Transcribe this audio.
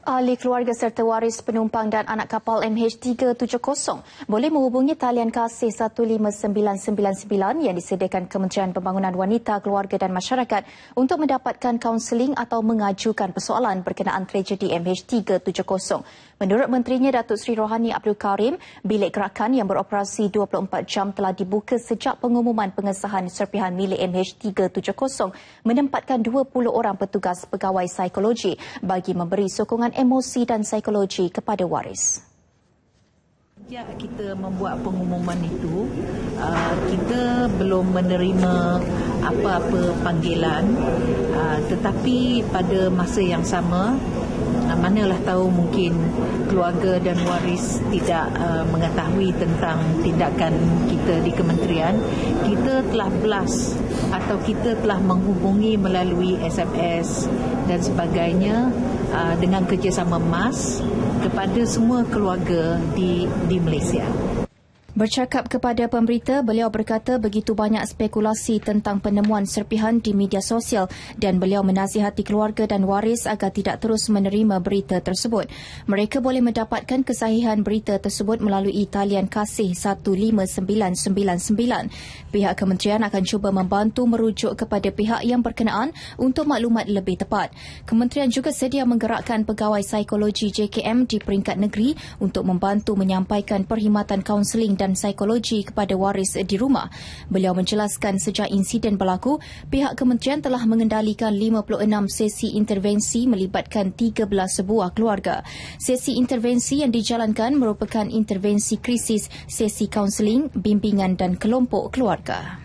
Ahli keluarga serta waris penumpang dan anak kapal MH370 boleh menghubungi talian kasih 15999 yang disediakan Kementerian Pembangunan Wanita, Keluarga dan Masyarakat untuk mendapatkan kaunseling atau mengajukan persoalan berkenaan tragedi MH370. Menurut Menterinya Datuk Seri Rohani Abdul Karim, bilik gerakan yang beroperasi 24 jam telah dibuka sejak pengumuman pengesahan serpihan milik MH370 menempatkan 20 orang petugas pegawai psikologi bagi memberi sokongan emosi dan psikologi kepada waris. Sejak kita membuat pengumuman itu, kita belum menerima apa-apa panggilan, tetapi pada masa yang sama, manalah tahu mungkin keluarga dan waris tidak mengetahui tentang tindakan kita di kementerian. Kita telah blast atau kita telah menghubungi melalui SMS dan sebagainya dengan kerjasama MAS kepada semua keluarga di Malaysia. Bercakap kepada pemberita, beliau berkata begitu banyak spekulasi tentang penemuan serpihan di media sosial dan beliau menasihati keluarga dan waris agar tidak terus menerima berita tersebut. Mereka boleh mendapatkan kesahihan berita tersebut melalui talian kasih 15999. Pihak kementerian akan cuba membantu merujuk kepada pihak yang berkenaan untuk maklumat lebih tepat. Kementerian juga sedia menggerakkan pegawai psikologi JKM di peringkat negeri untuk membantu menyampaikan perkhidmatan kaunseling dan psikologi kepada waris di rumah. Beliau menjelaskan sejak insiden berlaku, pihak kementerian telah mengendalikan 56 sesi intervensi melibatkan 13 buah keluarga. Sesi intervensi yang dijalankan merupakan intervensi krisis, sesi kaunseling, bimbingan dan kelompok keluarga.